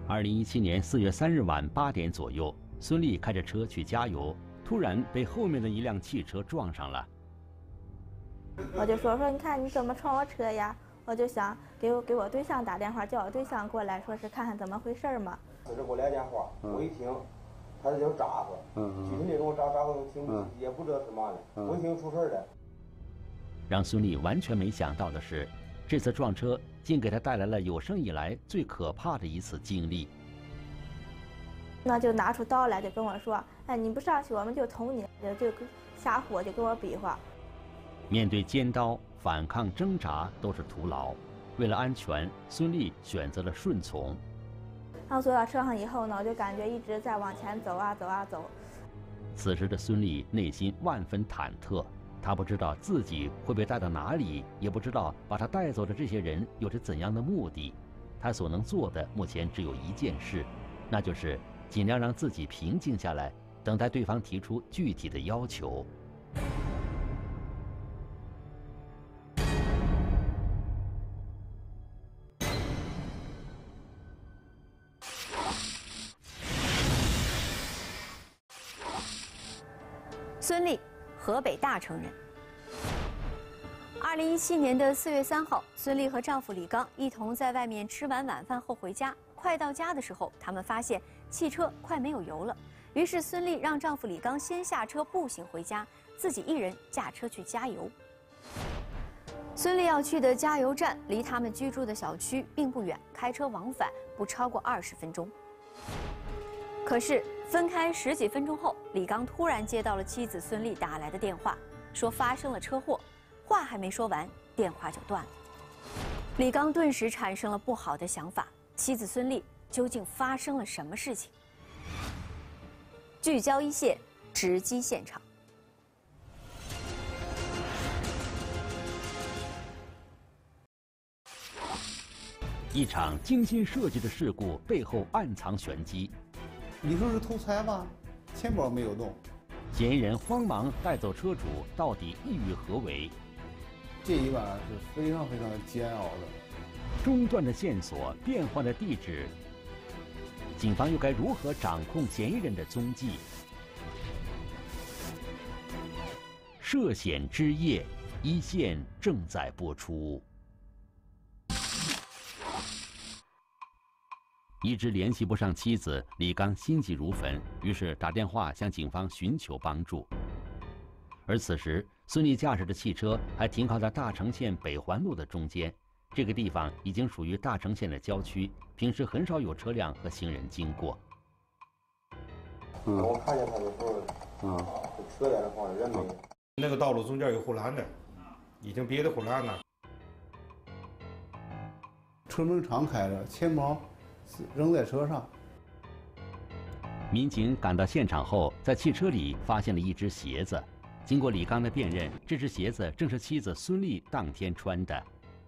2017年4月3日晚8点左右，孙俪开着车去加油，突然被后面的一辆汽车撞上了。 我就说你看你怎么撞我车呀？我就想给我对象打电话，叫我对象过来，说是看看怎么回事嘛。 当时给我来电话，我一听，他是叫渣子，具体内容渣子听也不知道是嘛的，我一听出事了。 让孙俪完全没想到的是，这次撞车竟给她带来了有生以来最可怕的一次经历。 那就拿出刀来，就跟我说：“哎，你不上去，我们就捅你。”就吓唬我，就跟我比划。 面对尖刀，反抗挣扎都是徒劳。为了安全，孙俪选择了顺从。 然后坐到车上以后呢，我就感觉一直在往前走啊走啊走。 此时的孙俪内心万分忐忑，她不知道自己会被带到哪里，也不知道把她带走的这些人有着怎样的目的。她所能做的目前只有一件事，那就是尽量让自己平静下来，等待对方提出具体的要求。 孙俪，河北大城人。2017年的4月3号，孙俪和丈夫李刚一同在外面吃完晚饭后回家。快到家的时候，他们发现汽车快没有油了，于是孙俪让丈夫李刚先下车步行回家，自己一人驾车去加油。孙俪要去的加油站离他们居住的小区并不远，开车往返不超过20分钟。可是分开10几分钟后，李刚突然接到了妻子孙俪打来的电话，说发生了车祸，话还没说完，电话就断了。李刚顿时产生了不好的想法，妻子孙俪究竟发生了什么事情？聚焦一线，直击现场。 一场精心设计的事故背后暗藏玄机。 你说是偷财吧，钱包没有动。 嫌疑人慌忙带走车主，到底意欲何为？ 这一晚是非常煎熬的。 中断的线索，变换的地址，警方又该如何掌控嫌疑人的踪迹？涉险之夜，一线正在播出。一直联系不上妻子，李刚心急如焚，于是打电话向警方寻求帮助。而此时，孙俪驾驶的汽车还停靠在大城县北环路的中间，这个地方已经属于大城县的郊区，平时很少有车辆和行人经过。 我看见他的时候，车在那放着，人没有。 那个道路中间有护栏的，已经别的护栏了。 车门敞开着，钱包扔在车上。 民警赶到现场后，在汽车里发现了一只鞋子。经过李刚的辨认，这只鞋子正是妻子孙俪当天穿的。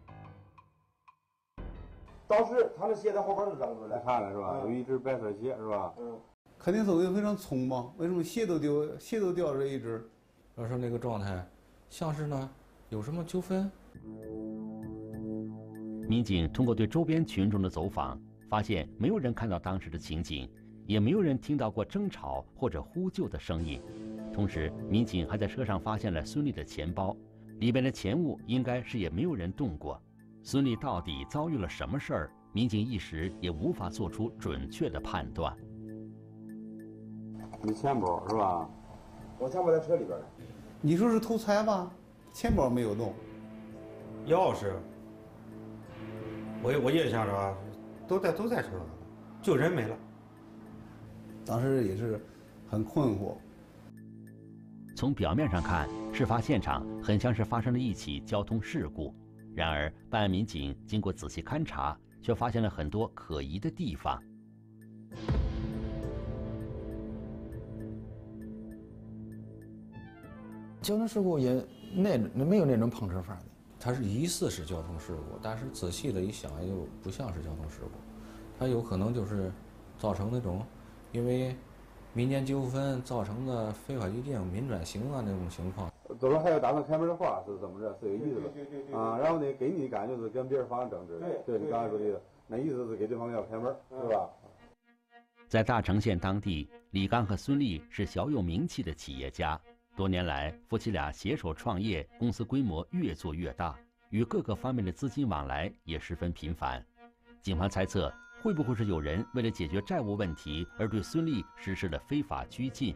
当时他的鞋在后边就扔出来， 看了是吧？有一只白色鞋是吧？ 肯定走的非常匆忙，为什么鞋都掉着一只？ 要说那个状态，像是呢有什么纠纷？ 民警通过对周边群众的走访，发现没有人看到当时的情景，也没有人听到过争吵或者呼救的声音。同时，民警还在车上发现了孙俪的钱包，里边的钱物应该是也没有人动过。孙俪到底遭遇了什么事儿？民警一时也无法做出准确的判断。 你钱包是吧？ 我钱包在车里边。 你说是偷财吧？钱包没有动。 钥匙，我印象着都在车上，就人没了。 当时也是很困惑。 从表面上看，事发现场很像是发生了一起交通事故。然而，办案民警经过仔细勘查，却发现了很多可疑的地方。 交通事故也没有那种碰车法的，它是疑似是交通事故，但是仔细的一想，又不像是交通事故，它有可能就是造成那种因为民间纠纷造成的非法拘禁、民转刑啊那种情况。 走了还要打算开门的话是怎么着？是有意思的啊。然后呢，给你的感觉是跟别人发生争执。对，你刚才说的，那意思是给对方要开门，是吧？ 在大城县当地，李刚和孙丽是小有名气的企业家。多年来，夫妻俩携手创业，公司规模越做越大，与各个方面的资金往来也十分频繁。警方猜测，会不会是有人为了解决债务问题而对孙丽实施了非法拘禁？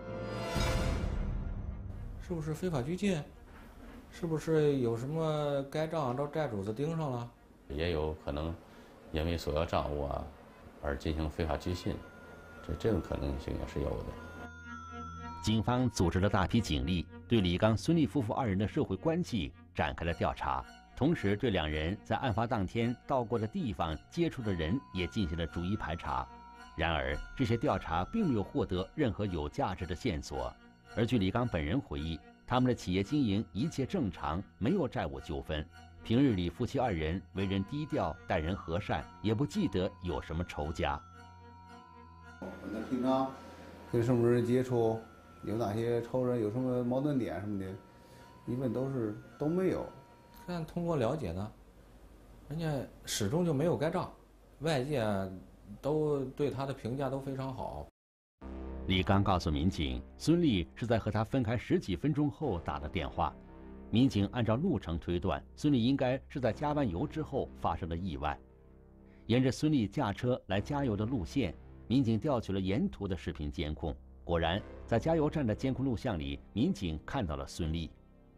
是不是非法拘禁？是不是有什么该账找债主子盯上了？ 也有可能因为索要账务啊而进行非法拘禁，这种可能性也是有的。 警方组织了大批警力，对李刚、孙丽夫妇2人的社会关系展开了调查，同时对2人在案发当天到过的地方、接触的人也进行了逐一排查。然而，这些调查并没有获得任何有价值的线索。而据李刚本人回忆，他们的企业经营一切正常，没有债务纠纷。平日里夫妻2人为人低调，待人和善，也不记得有什么仇家。 那平常跟什么人接触，有哪些仇人，有什么矛盾点什么的，一般都没有。 看通过了解呢，人家始终就没有该账，外界都对他的评价都非常好。 李刚告诉民警，孙丽是在和他分开10几分钟后打的电话。民警按照路程推断，孙丽应该是在加完油之后发生了意外。沿着孙丽驾车来加油的路线，民警调取了沿途的视频监控。果然，在加油站的监控录像里，民警看到了孙丽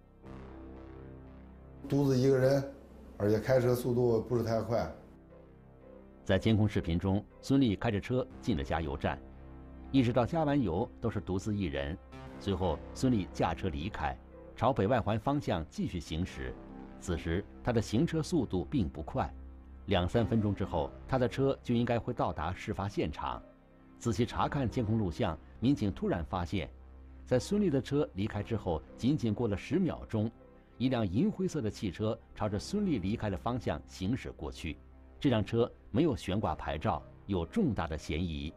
独自一个人，而且开车速度不是太快。 在监控视频中，孙丽开着车进了加油站，一直到加完油都是独自一人。随后，孙丽驾车离开，朝北外环方向继续行驶。此时，她的行车速度并不快，2、3分钟之后，她的车就应该会到达事发现场。仔细查看监控录像，民警突然发现，在孙丽的车离开之后，仅仅过了10秒钟，一辆银灰色的汽车朝着孙丽离开的方向行驶过去。这辆车没有悬挂牌照，有重大的嫌疑。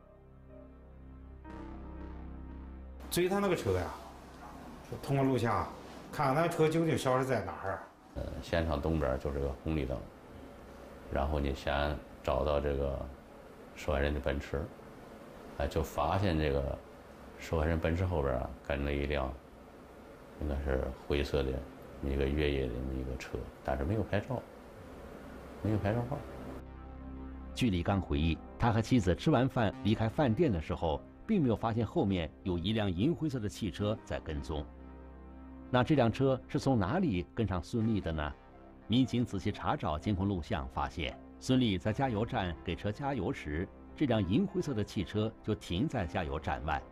追他那个车呀，通过录像看那车究竟消失在哪儿。 现场东边就是个红绿灯，然后你先找到这个受害人的奔驰，就发现这个受害人奔驰后边跟了一辆应该是灰色的一个越野的一个车，但是没有牌照，没有牌照号。 据李刚回忆，他和妻子吃完饭离开饭店的时候，并没有发现后面有一辆银灰色的汽车在跟踪。那这辆车是从哪里跟上孙丽的呢？民警仔细查找监控录像，发现孙丽在加油站给车加油时，这辆银灰色的汽车就停在加油站外。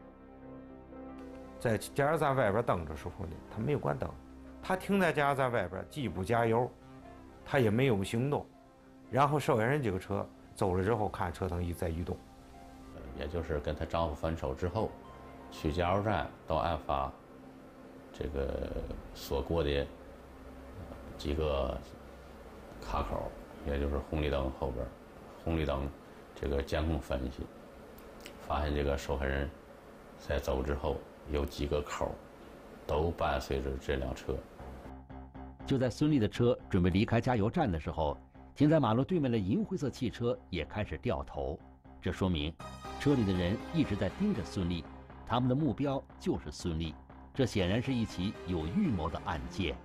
在加油站外边等的时候呢，他没有关灯，他停在加油站外边，既不加油，他也没有行动。然后受害人这个车走了之后，看车灯一再移动。 也就是跟她丈夫分手之后，去加油站到案发这个所过的几个卡口，也就是红绿灯后边，红绿灯这个监控分析，发现这个受害人在走之后有几个口都伴随着这辆车。 就在孙丽的车准备离开加油站的时候，停在马路对面的银灰色汽车也开始掉头，这说明车里的人一直在盯着孙丽，他们的目标就是孙丽。这显然是一起有预谋的案件。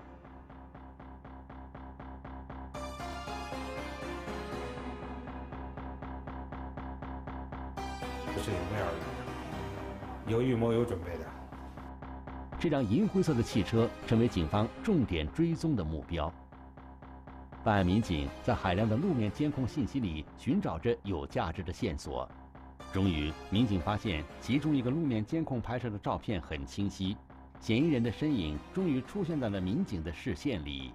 是有那样的，有预谋有准备的。 这辆银灰色的汽车成为警方重点追踪的目标。办案民警在海量的路面监控信息里寻找着有价值的线索，终于，民警发现其中一个路面监控拍摄的照片很清晰，嫌疑人的身影终于出现在了民警的视线里。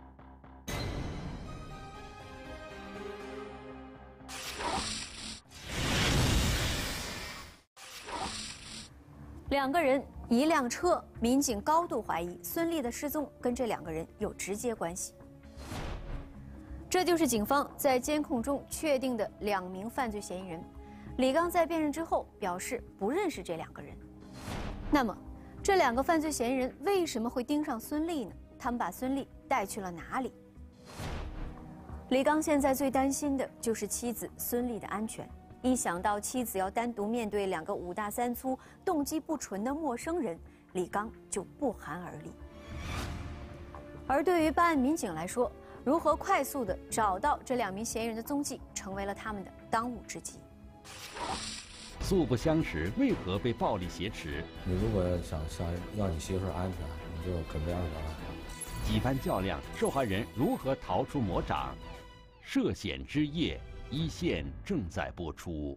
2个人，1辆车，民警高度怀疑孙丽的失踪跟这2个人有直接关系。这就是警方在监控中确定的2名犯罪嫌疑人。李刚在辨认之后表示不认识这2个人。那么，这2个犯罪嫌疑人为什么会盯上孙丽呢？他们把孙丽带去了哪里？李刚现在最担心的就是妻子孙丽的安全。 一想到妻子要单独面对2个5大3粗、动机不纯的陌生人，李刚就不寒而栗。而对于办案民警来说，如何快速地找到这2名嫌疑人的踪迹，成为了他们的当务之急。 素不相识，为何被暴力挟持？ 你如果想要你媳妇安全，你就准备200万。 几番较量，受害人如何逃出魔掌？涉险之夜，1线正在播出。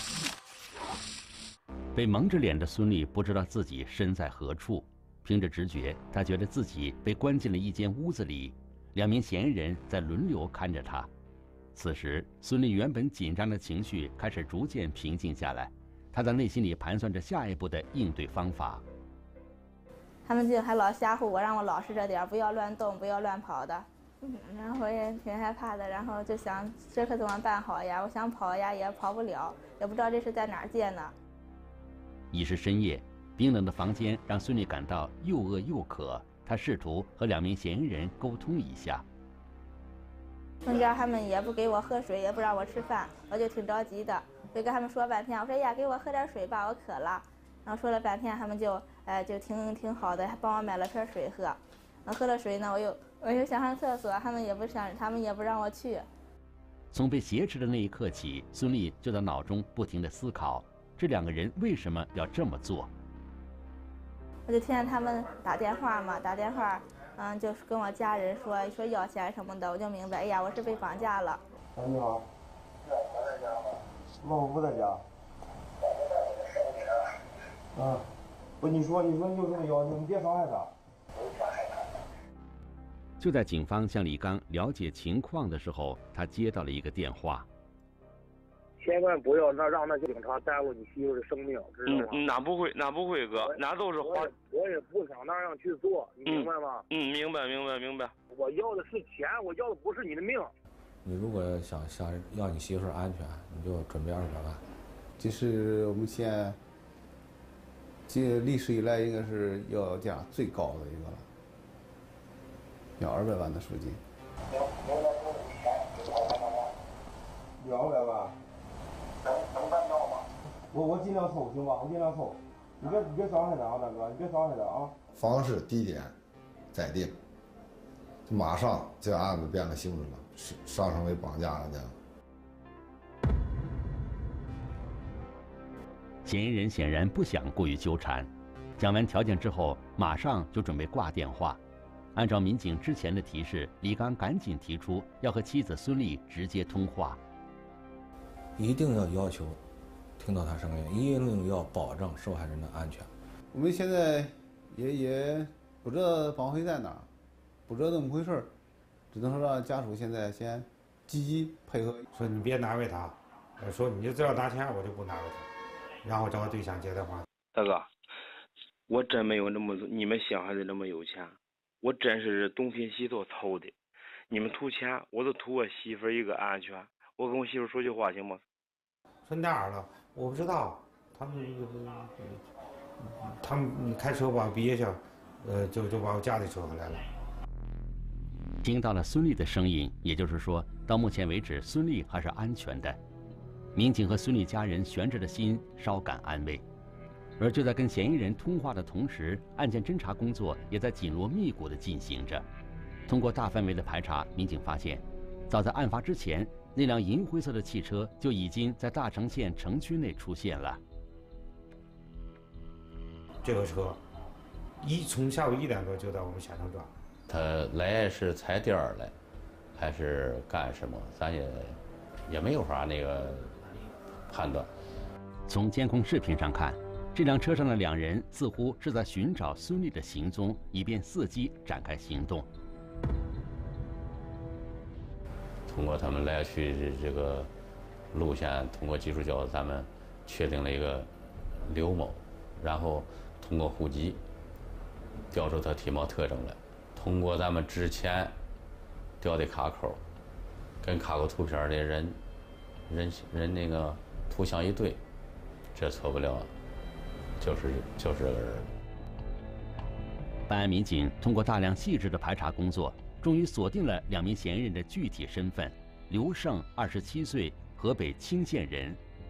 被蒙着脸的孙俪不知道自己身在何处，凭着直觉，她觉得自己被关进了一间屋子里，2名嫌疑人在轮流看着她。此时，孙俪原本紧张的情绪开始逐渐平静下来，她在内心里盘算着下一步的应对方法。 他们就还老吓唬我，让我老实着点，不要乱动，不要乱跑的。然后我也挺害怕的，然后就想这可怎么办好呀？我想跑呀，也跑不了，也不知道这是在哪儿借呢。 已是深夜，冰冷的房间让孙俪感到又饿又渴，她试图和2名嫌疑人沟通一下。 中间他们也不给我喝水，也不让我吃饭，我就挺着急的，就跟他们说半天，我说呀，给我喝点水吧，我渴了。然后说了半天，他们就挺好的，还帮我买了瓶水喝。喝了水呢，我又想上厕所，他们也不让我去。 从被挟持的那一刻起，孙俪就在脑中不停地思考，这2个人为什么要这么做？ 我就听见他们打电话嘛，就是跟我家人说要钱什么的，我就明白，哎呀，我是被绑架了。 你好。我在家吗？我不在家。啊，不，你说你有什么要求？你别伤害他。 就在警方向李刚了解情况的时候，他接到了一个电话。 千万不要让那些警察耽误你媳妇的生命，知道吗？ 那不会，哥，那都是花。 我也不想那样去做，你明白吗？ 明白。 我要的是钱，我要的不是你的命。 你如果想要你媳妇安全，你就准备200万。 这是我们县历史以来应该是要价最高的一个了，要200万的赎金。 200万。能办到吗？我尽量凑，行吧？我尽量凑。你别伤害他啊，大哥，你别伤害他啊。 方式地点再定，就马上这案子变了性质了，上升为绑架案件。 嫌疑人显然不想过于纠缠，讲完条件之后，马上就准备挂电话。按照民警之前的提示，李刚赶紧提出要和妻子孙俪直接通话。 一定要求听到他声音，一定要保证受害人的安全。 我们现在也不知道绑匪在哪儿，不知道怎么回事，只能说让家属现在先积极配合。 说你别难为他，说你只要拿钱，我就不难为他，然后找个对象接电话。 大哥，我真没有那么你们想象的那么有钱，我真是东拼西凑凑的。你们图钱，我就图我媳妇一个安全。我跟我媳妇说句话行吗？ 说哪儿了？我不知道，他们开车把我憋下，就把我家里扯回来了。 听到了孙俪的声音，也就是说，到目前为止，孙俪还是安全的。民警和孙俪家人悬着的心稍感安慰。而就在跟嫌疑人通话的同时，案件侦查工作也在紧锣密鼓地进行着。通过大范围的排查，民警发现，早在案发之前，那辆银灰色的汽车就已经在大城县城区内出现了。 这个车从下午1点多就在我们县城转。 他来是踩点儿来，还是干什么？咱也没有法那个判断。 从监控视频上看，这辆车上的2人似乎是在寻找孙俪的行踪，以便伺机展开行动。 通过他们来去这个路线，通过技术角度，咱们确定了一个刘某，然后通过户籍调出他体貌特征来，通过咱们之前调的卡口，跟卡口图片的人那个图像一对，这错不了，就是这个人。 办案民警通过大量细致的排查工作，终于锁定了2名嫌疑人的具体身份：刘胜，27岁，河北青县人；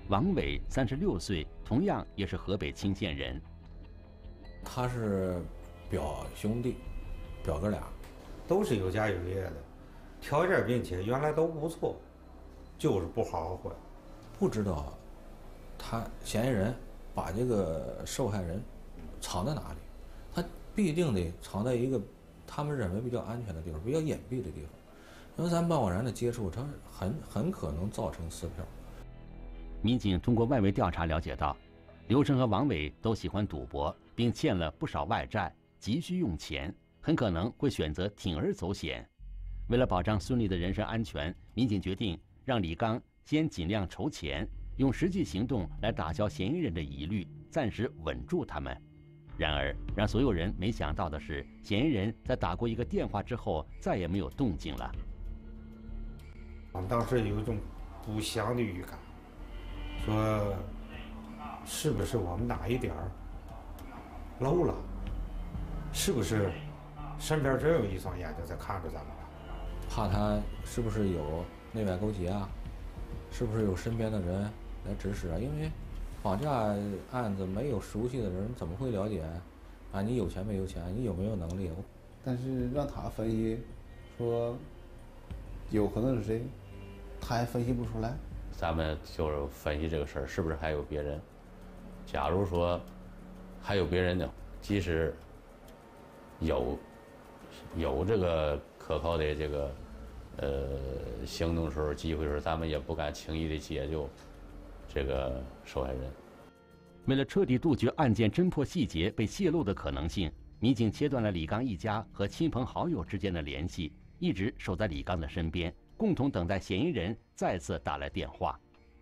王伟36岁，同样也是河北清县人。 他是表兄弟，表哥俩， 都是有家有业的，条件并且原来都不错，就是不好好混。 不知道他嫌疑人把这个受害人藏在哪里，他必定得藏在一个他们认为比较安全的地方，比较隐蔽的地方。因为咱贸贸然的接触，它很可能造成撕票。 民警通过外围调查了解到，刘成和王伟都喜欢赌博，并欠了不少外债，急需用钱，很可能会选择铤而走险。为了保障孙俪的人身安全，民警决定让李刚先尽量筹钱，用实际行动来打消嫌疑人的疑虑，暂时稳住他们。然而，让所有人没想到的是，嫌疑人在打过一个电话之后，再也没有动静了。 我们当时有一种不祥的预感，说是不是我们哪一点儿漏了？是不是身边真有一双眼睛在看着咱们？ 怕他是不是有内外勾结啊？是不是有身边的人来指使啊？因为绑架案子没有熟悉的人，怎么会了解啊？你有钱没有钱？你有没有能力？ 但是让他分析，说有可能是谁，他还分析不出来。 咱们就是分析这个事儿，是不是还有别人？假如说还有别人呢，即使有这个可靠的这个行动时候、机会时，咱们也不敢轻易的解救这个受害人。 为了彻底杜绝案件侦破细节被泄露的可能性，民警切断了李刚一家和亲朋好友之间的联系，一直守在李刚的身边，共同等待嫌疑人再次打来电话。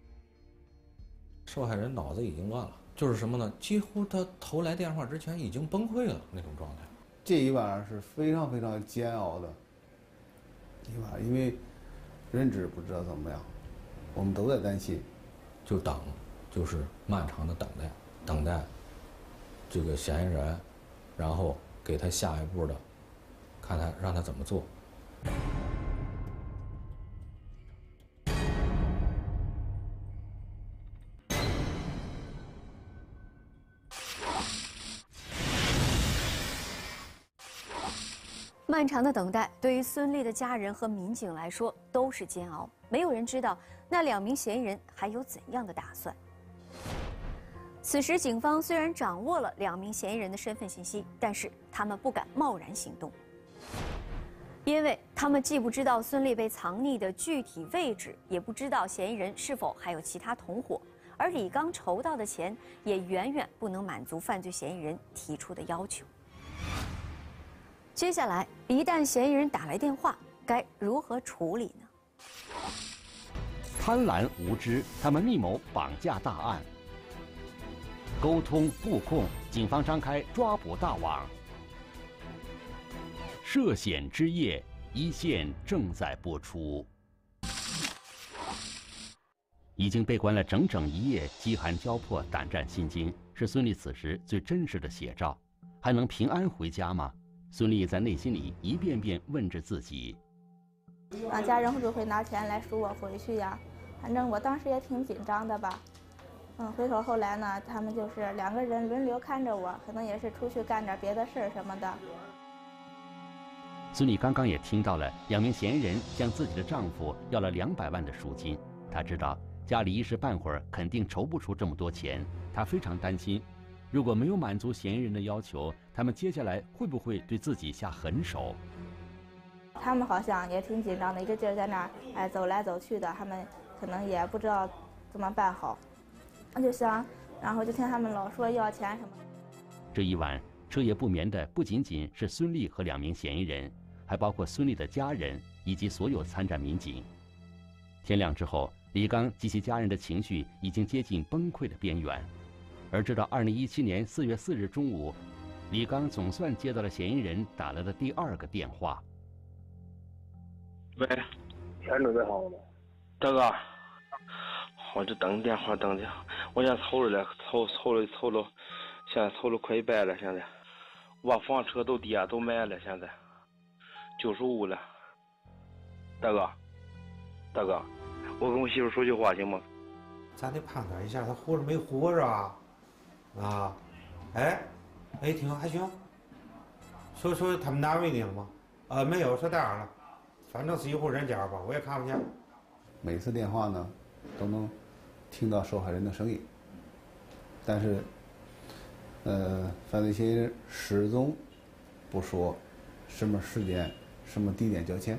受害人脑子已经乱了，就是什么呢？几乎他头来电话之前已经崩溃了那种状态。 这一晚上是非常非常煎熬的一晚上，因为认知不知道怎么样，我们都在担心， 就等，就是漫长的等待这个嫌疑人，然后给他下一步的，看他让他怎么做。 漫长的等待对于孙俪的家人和民警来说都是煎熬，没有人知道那2名嫌疑人还有怎样的打算。此时，警方虽然掌握了2名嫌疑人的身份信息，但是他们不敢贸然行动，因为他们既不知道孙俪被藏匿的具体位置，也不知道嫌疑人是否还有其他同伙，而李刚筹到的钱也远远不能满足犯罪嫌疑人提出的要求。接下来，一旦嫌疑人打来电话，该如何处理呢？ 贪婪无知，他们密谋绑架大案。沟通布控，警方张开抓捕大网。涉险之夜，1线正在播出。已经被关了整整1夜，饥寒交迫，胆战心惊，是孙俪此时最真实的写照。还能平安回家吗？孙俪在内心里一遍遍问着自己。 家人会不会拿钱来赎我回去呀？反正我当时也挺紧张的吧。回头后来呢，他们就是2个人轮流看着我，可能也是出去干点别的事儿什么的。 孙俪刚刚也听到了2名嫌疑人向自己的丈夫要了200万的赎金，她知道家里一时半会儿肯定筹不出这么多钱，她非常担心，如果没有满足嫌疑人的要求，他们接下来会不会对自己下狠手？ 他们好像也挺紧张的，一个劲儿在那儿走来走去的，他们可能也不知道怎么办好。我就想，然后就听他们老说要钱什么。 这一晚彻夜不眠的不仅仅是孙俪和2名嫌疑人，还包括孙俪的家人以及所有参战民警。天亮之后，李刚及其家人的情绪已经接近崩溃的边缘。而直到2017年4月4日中午，李刚总算接到了嫌疑人打来的第2个电话。 喂， 钱准备好了吗？ 大哥，我这等电话等的，我现在凑着了，凑了，现在凑了快100了，现在我把房车都抵押都买了，现在95了。大哥，我跟我媳妇说句话行吗？ 咱得判断一下他活着没活着啊，啊，哎，一听还行，说他们难为你了吗？没有，说这样了，反正是一户人家吧，我也看不见。 每次电话呢，都能听到受害人的声音，但是，犯罪嫌疑人始终不说什么时间、什么地点交钱。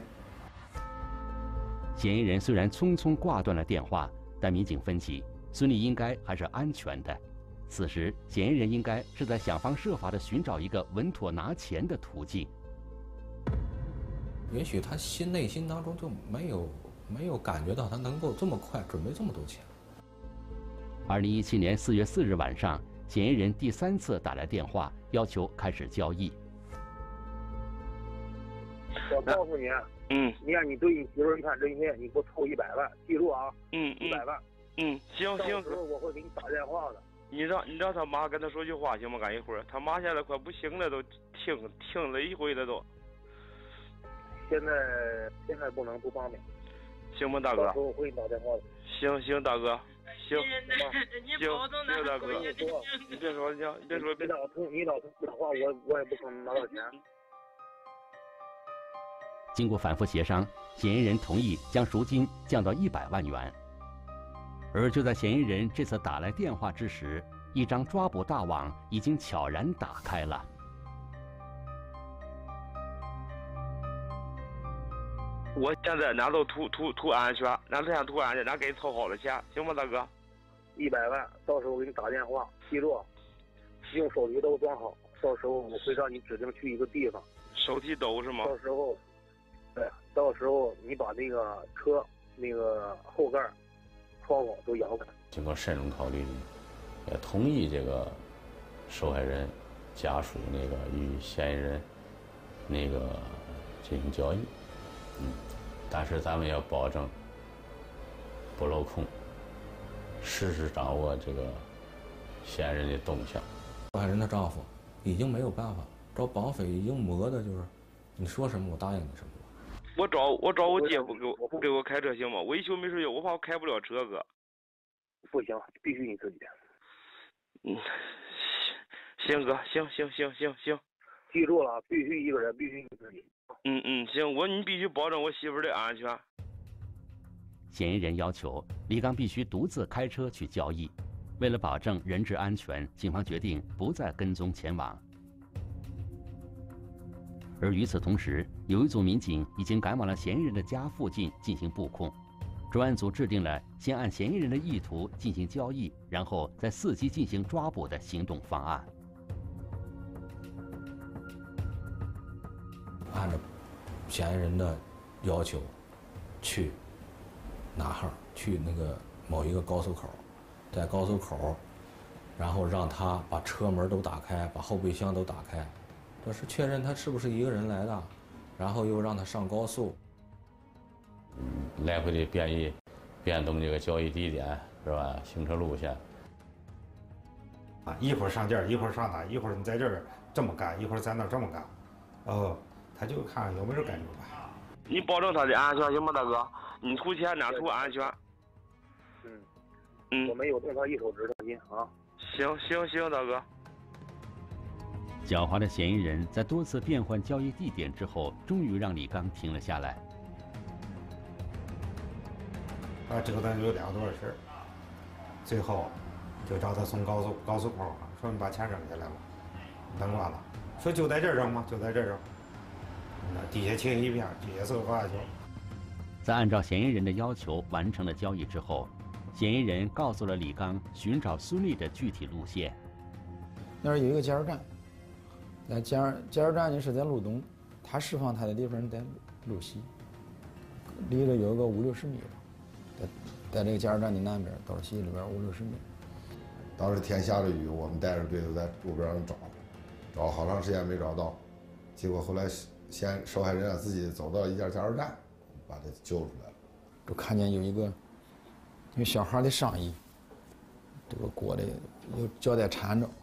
嫌疑人虽然匆匆挂断了电话，但民警分析，孙俪应该还是安全的。此时，嫌疑人应该是在想方设法地寻找一个稳妥拿钱的途径。 也许他内心当中就没有感觉到他能够这么快准备这么多钱。 2017年4月4日晚上，嫌疑人第3次打来电话，要求开始交易。 我告诉你，你让你对你媳妇儿一看真心，你给我凑100万，记住啊，100万。 行。 到时候我会给你打电话的。 你让他妈跟他说句话行吗？干一会儿，他妈现在快不行了，都听了一回了都。 现在不方便。 行吗，大哥？ 到时候我会给你打电话的。 行，大哥，行，行，大哥，你别说， 你老不讲话，我也不可能拿到钱。 经过反复协商，嫌疑人同意将赎金降到100万元。而就在嫌疑人这次打来电话之时，一张抓捕大网已经悄然打开了。 我现在拿到图安全，拿这样图安全，咱给你凑好了钱，行吗，大哥 ？100万，到时候我给你打电话，记住，用手提兜装好，到时候我会让你指定去一个地方。 手提兜是吗？ 到时候你把那个车那个后盖、窗户都摇开。 经过慎重考虑，也同意这个受害人家属那个与嫌疑人那个进行交易。但是咱们要保证不漏空，实时掌握这个嫌疑人的动向。 受害人的丈夫已经没有办法，找绑匪已经磨的就是，你说什么我答应你什么。 我找我姐夫给我开车行吗？我一宿没睡觉，我怕我开不了车哥。 不行，必须你自己。 行哥，行。 记住了，必须一个人，必须你自己。 行，你必须保证我媳妇儿的安全。 嫌疑人要求李刚必须独自开车去交易。为了保证人质安全，警方决定不再跟踪前往。而与此同时，有一组民警已经赶往了嫌疑人的家附近进行布控。专案组制定了先按嫌疑人的意图进行交易，然后再伺机进行抓捕的行动方案。 按照嫌疑人的要求，去哪号？去那个某一个高速口，在高速口，然后让他把车门都打开，把后备箱都打开，这是确认他是不是一个人来的，然后又让他上高速， 来回的变动这个交易地点是吧？行车路线。 一会儿上这儿，一会儿上哪，一会儿你在这儿这么干，一会儿在那儿这么干，他就看有没有感觉吧。 你保证他的安全行吗，大哥？你图钱，哪图安全？ 我没有动他一手指头，啊。 行，大哥。 狡猾的嫌疑人在多次变换交易地点之后，终于让李刚停了下来。 折腾有2个多小时，最后就找他从高速口上说：“你把钱扔下来吧，扔完了。”说就在这儿扔吗？就在这儿扔。底下清一片，底下是个高架桥。 在按照嫌疑人的要求完成了交易之后，嫌疑人告诉了李刚寻找孙俪的具体路线。 那儿有一个加油站，在加油站呢是在路东，他释放他的地方在路西，离着有个50-60米吧，在这个加油站的南边，道西里边50-60米。 当时天下着雨，我们带着队都在路边上找好长时间没找到，结果后来受害人自己走到一家加油站，把他救出来了。 就看见有一个小孩的上衣，这个裹的有胶带缠着，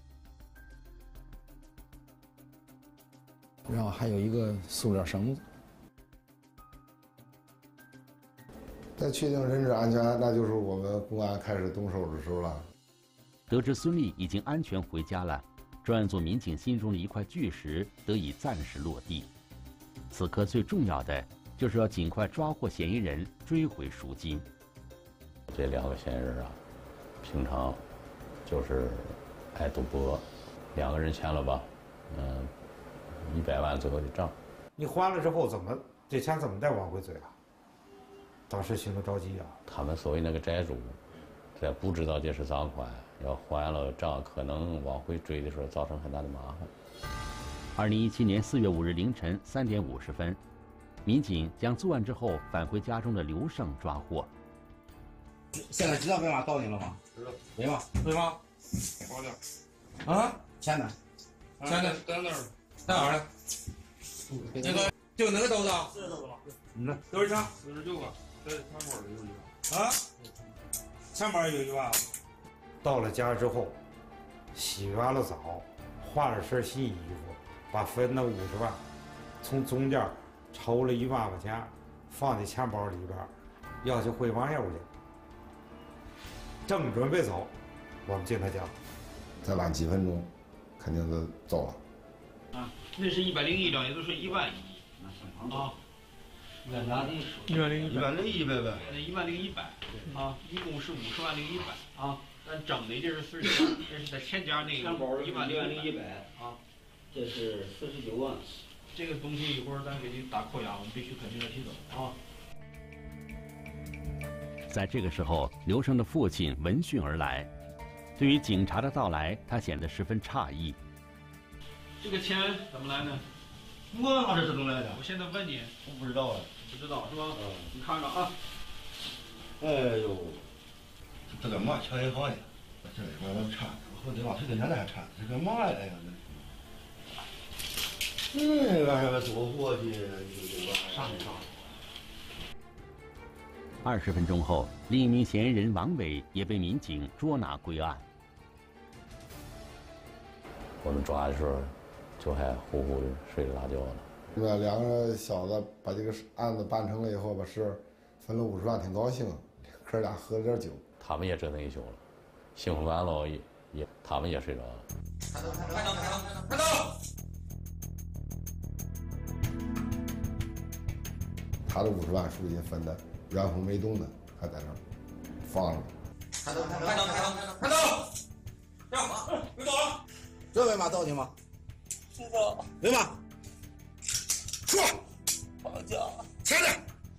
然后还有一个塑料绳子。 在确定人质安全，那就是我们公安开始动手之时候了。 得知孙俪已经安全回家了，专案组民警心中的一块巨石得以暂时落地。此刻最重要的就是要尽快抓获嫌疑人，追回赎金。 这2个嫌疑人啊，平常就是爱赌博，2个人签了吧，100万左右的账。 你还了之后这钱怎么再往回追啊？当时心里着急啊。 他们所谓那个债主，在不知道这是赃款，要还了账，可能往回追的时候造成很大的麻烦。 2017年4月5日凌晨3点50分，民警将作案之后返回家中的刘胜抓获。 现在知道为嘛告你了吗？知道。为嘛？为嘛？好的。啊？钱呢？钱呢？在哪儿？在哪儿呢？那个就那个兜子。是兜子吗？嗯。多少钱？49个，在钱包里有1万。啊？钱包里有1万。 到了家之后，洗完了澡，换了身新衣服，把分的50万从中间抽了1万块钱，放在钱包里边，要去汇网友去。正准备走，我们进他家， 再晚几分钟，肯定是走了。 啊，那是101张，也就是1万1啊。101呗。那10100啊，一共是50万零100啊。咱整的这是40万，这是在钱夹那个10100啊，这是49万。这个东西一会儿咱给你打扣押，我们必须肯定要提走啊。 在这个时候，刘胜的父亲闻讯而来，对于警察的到来，他显得十分诧异。 这个钱怎么来的？ 我哪知道怎么来的？ 我现在问你， 我不知道啊。 不知道是吧？你看着啊。 哎呦，这个嘛钱银行的，这个差，我得往这个年代还差，这个嘛呀？哎呀，这玩意儿多伙计，上去上。 20分钟后，另一名嫌疑人王伟也被民警捉拿归案。 我们抓的时候，就还呼呼的睡着大觉呢。 那2个小子把这个案子办成了以后，把事分了50万，挺高兴。哥俩喝了点酒， 他们也折腾一宿了，幸福完了也他们也睡着了。 快走！ 他的50万属于分的。 原封没动的，还在那儿放着。 快走！快走！别走了！这为嘛到你吗？知道。为嘛？说。绑架。钱呢？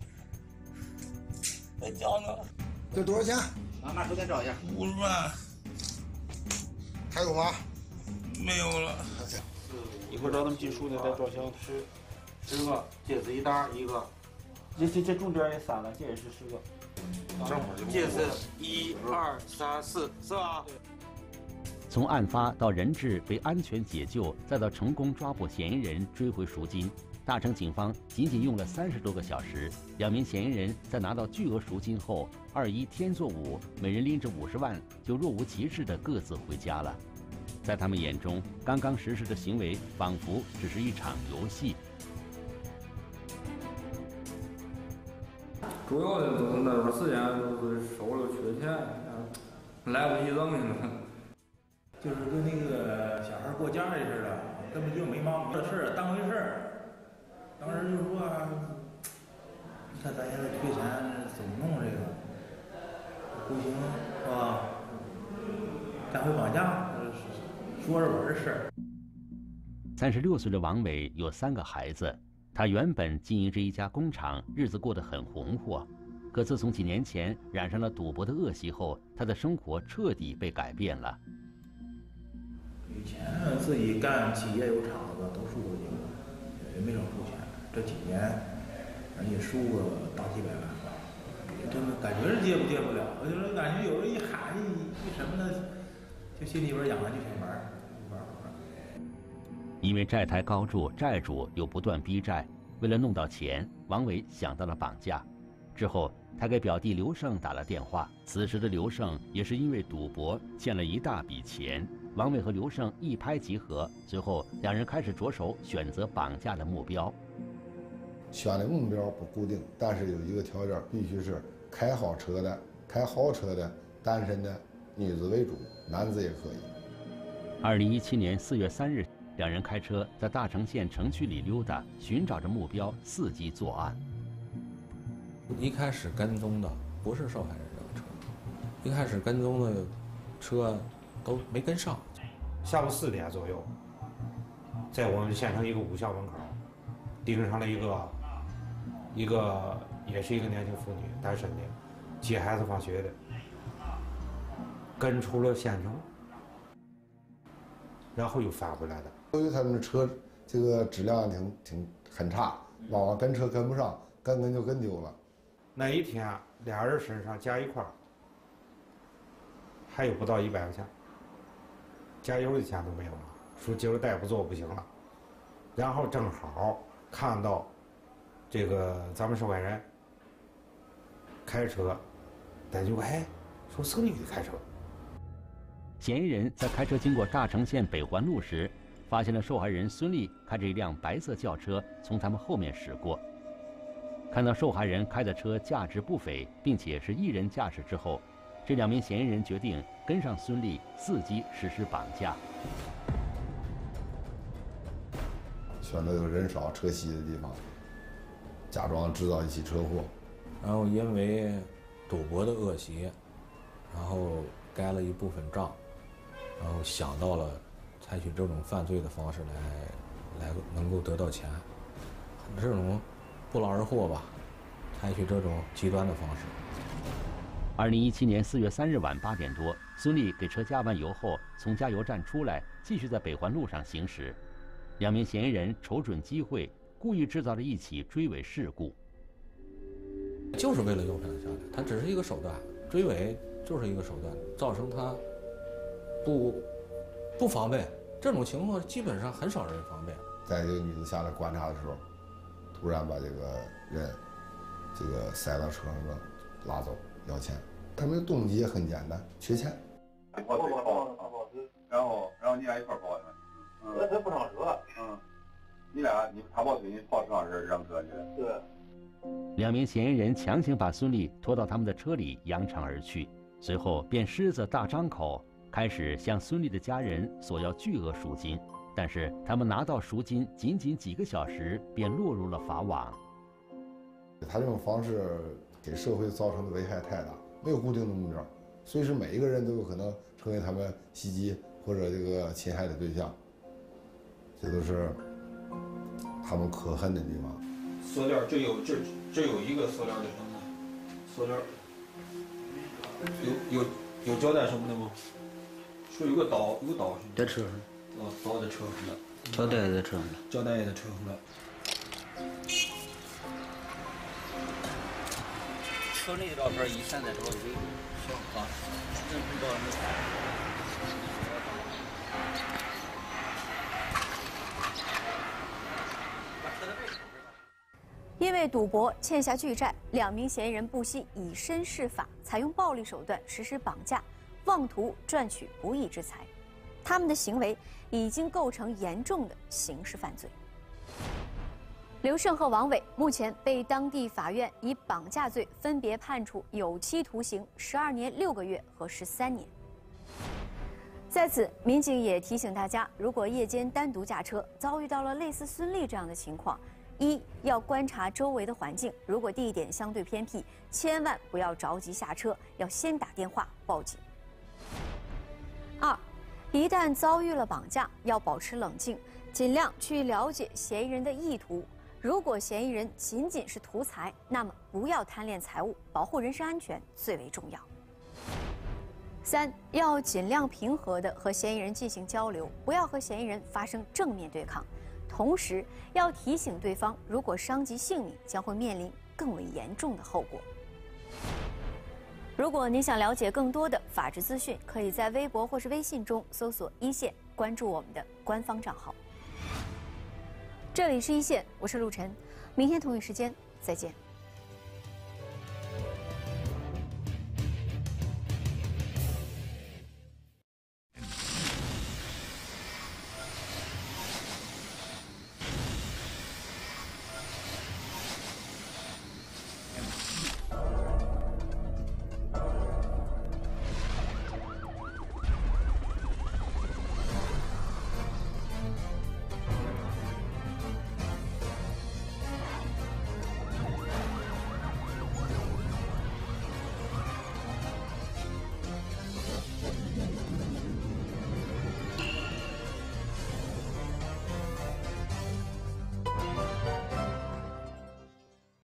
在家呢。这多少钱？拿手电照一下。50万。还有吗？没有了。 一会儿找他们技术的再照相，10个，这是一沓1个。 这中间也3了，这也是10个。这是1、2、3、4，是吧？ 从案发到人质被安全解救，再到成功抓捕嫌疑人、追回赎金，大成警方仅仅用了30多个小时。2名嫌疑人在拿到巨额赎金后，2-1天作5，每人拎着50万，就若无其事地各自回家了。在他们眼中，刚刚实施的行为仿佛只是一场游戏。 主要的都是那段时间都是手里缺钱，来不及扔了。 就是跟那个小孩过家家似的，根本就没把这事儿当回事儿。当时就说，你看咱现在缺钱怎么弄这个？不行是吧？干回绑架，说着玩的事儿。 36岁的王伟有3个孩子。 他原本经营着一家工厂，日子过得很红火。可自从几年前染上了赌博的恶习后，他的生活彻底被改变了。 以前自己干企业有厂子都输过去了，也没挣出钱。这几年，也输个大几百万吧，真的感觉是戒不了。我就是感觉有人一喊一什么的，就心里边痒痒就想玩。 因为债台高筑，债主又不断逼债，为了弄到钱，王伟想到了绑架。之后，他给表弟刘胜打了电话。此时的刘胜也是因为赌博欠了一大笔钱。王伟和刘胜一拍即合，随后2人开始着手选择绑架的目标。 选的目标不固定，但是有一个条件，必须是开好车的、开豪车的单身的女子为主，男子也可以。 2017年4月3日，两人开车在大城县城区里溜达，寻找着目标，伺机作案。 一开始跟踪的不是受害人这个车，一开始跟踪的车都没跟上。 下午4点左右，在我们县城一个武校门口，盯上了一个也是一个年轻妇女，单身的，接孩子放学的，跟出了县城，然后又返回来的。 由于他们的车这个质量很差，往往跟车跟不上，跟就跟丢了。 那一天俩人身上加一块儿还有不到100块钱，加油的钱都没有了，说今儿再不做不行了。然后正好看到这个咱们受害人开车，咱就说是个女的开车。 嫌疑人在开车经过大城县北环路时，发现了受害人孙丽开着一辆白色轿车从他们后面驶过。看到受害人开的车价值不菲，并且是一人驾驶之后，这2名嫌疑人决定跟上孙丽，伺机实施绑架。 选择有人少、车稀的地方，假装制造一起车祸， 然后因为赌博的恶习，然后该了一部分账，然后想到了采取这种犯罪的方式来能够得到钱，这种不劳而获吧，采取这种极端的方式。 2017年4月3日晚8点多，孙丽给车加完油后，从加油站出来，继续在北环路上行驶。2名嫌疑人瞅准机会，故意制造了一起追尾事故。 就是为了诱骗下来，它只是一个手段，追尾就是一个手段，造成他不防备。这种情况基本上很少人防备。 在这个女子下来观察的时候，突然把这个人塞到车上拉走要钱。他们的动机也很简单，缺钱。 然后你俩一块跑的。他不上车。他跑腿，你跑车上是让车去的。 对。2名嫌疑人强行把孙丽拖到他们的车里，扬长而去。随后便狮子大张口，开始向孙丽的家人索要巨额赎金。但是他们拿到赎金仅几个小时，便落入了法网。 他这种方式给社会造成的危害太大，没有固定的目标，随时每一个人都有可能成为他们袭击或者这个侵害的对象，这都是他们可恨的地方。 塑料这有一个塑料的什么？塑料有胶带什么的吗？说有个刀在车上。 刀在车上了。 胶带在车上了。 胶带也在车上了。 村里的照片一现在都是小康，真不知道因为赌博欠下巨债，2名嫌疑人不惜以身试法，采用暴力手段实施绑架，妄图赚取不义之财。他们的行为已经构成严重的刑事犯罪。刘胜和王伟目前被当地法院以绑架罪分别判处有期徒刑12年6个月和13年。在此，民警也提醒大家，如果夜间单独驾车，遭遇到了类似孙丽这样的情况，1要观察周围的环境，如果地点相对偏僻，千万不要着急下车，要先打电话报警。2一旦遭遇了绑架，要保持冷静，尽量去了解嫌疑人的意图。如果嫌疑人仅仅是图财，那么不要贪恋财物，保护人身安全最为重要。3要尽量平和地和嫌疑人进行交流，不要和嫌疑人发生正面对抗。同时要提醒对方，如果伤及性命，将会面临更为严重的后果。如果您想了解更多的法治资讯，可以在微博或是微信中搜索一线，关注我们的官方账号。这里是一线，我是陆晨，明天同一时间再见。